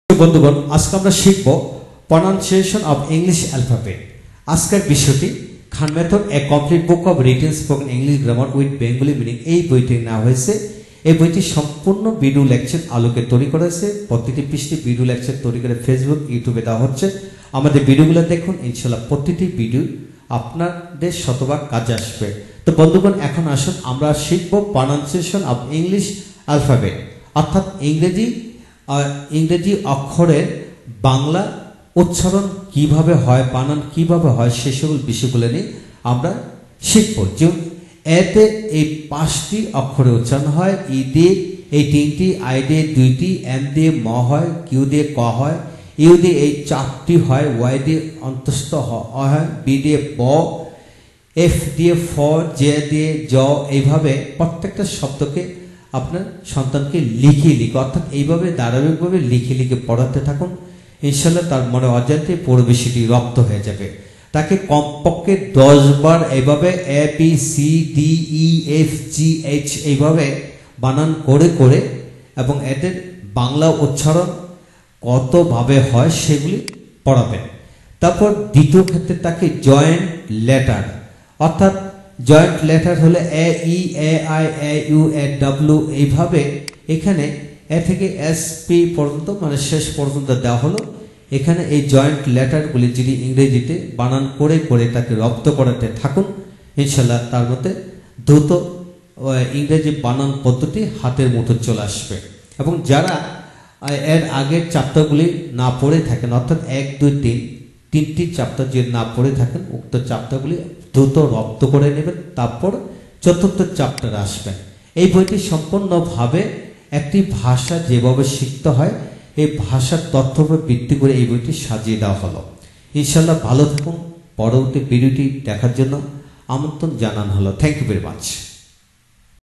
বন্ধুগণ, আজকে আমরা শিখব প্রনাউন্সিয়েশন অফ ইংলিশ অ্যালফাবেট। আজকের বিষয়টি খান মেথড এ complete book of written spoken English grammar with Bengali meaning এই বইটি নেওয়া হয়েছে। এই বইটি সম্পূর্ণ ভিডিও লেকচার আলোকে তৈরি করেছে। প্রতিটি পৃষ্ঠে ভিডিও লেকচার তৈরি করে ফেসবুক ইউটিউবে দেওয়া হচ্ছে। আমাদের ভিডিওগুলো দেখুন, ইনশাল্লাহ প্রতিটি ভিডিও আপনাদের শতভাগ কাজে আসবে। তো বন্ধুগণ, এখন আসুন আমরা শিখব প্রনাউন্সিয়েশন অফ ইংলিশ অ্যালফাবেট, অর্থাৎ ইংরেজি অক্ষরের বাংলা উচ্চারণ কিভাবে হয়, বানান কিভাবে হয়, সে সকল বিষয়গুলো নিয়ে আমরা শিখব। যেমন এতে এই 5টি অক্ষরে উচ্চারণ হয়, ই দিয়ে এই 3টি, আই দিয়ে 2টি, এম দিয়ে ম হয়, কিউ দিয়ে ক হয়, ইউ দিয়ে এই 4টি হয়, ওয়াই দিয়ে অন্তস্থ হয়, বি দিয়ে ব, এফ দিয়ে ফ, জে দিয়ে জ। এইভাবে প্রত্যেকটা শব্দকে আপনার সন্তানকে লিখে অর্থাৎ এইভাবে ধারাবাহিকভাবে লিখে পড়াতে থাকুন। ইনশাল্লাহ তার মনে অজান্তে পুরো বিষয়টি রপ্ত হয়ে যাবে। তাকে কমপক্ষে 10 বার এইভাবে A B C D E F G H এইভাবে বানান করে এবং এদের বাংলা উচ্চারণ কতভাবে হয় সেগুলি পড়াবেন। তারপর দ্বিতীয় ক্ষেত্রে তাকে জয়েন্ট লেটার, অর্থাৎ জয়েন্ট লেটার হলে A E A I A U A W, এইভাবে এখানে এ থেকে এস পি পর্যন্ত মানে শেষ পর্যন্ত দেওয়া হলো। এখানে এই জয়েন্ট লেটারগুলি যদি ইংরেজিতে বানান করে তাকে রপ্ত করাতে থাকুন, ইনশাল্লাহ তার মধ্যে দ্রুত ইংরেজি বানান পদ্ধতি হাতের মুঠো চলে আসবে। এবং যারা এর আগের চ্যাপ্টারগুলি না পড়ে থাকেন, অর্থাৎ 1, 2, 3 তিনটি চ্যাপ্টার যদি না পড়ে থাকেন, উক্ত চ্যাপ্টারগুলি দ্রুত রপ্ত করে নেবেন, তারপর চতুর্থ চ্যাপ্টারে আসবেন। এই বইটি সম্পূর্ণভাবে একটি ভাষা যেভাবে শিখতে হয় এই ভাষার তথ্যের উপর ভিত্তি করে এই বইটি সাজিয়ে দেওয়া হলো। ইনশাল্লাহ ভালো থাকুন। পরবর্তী ভিডিওটি দেখার জন্য আমন্ত্রণ জানানো হলো। Thank you very much.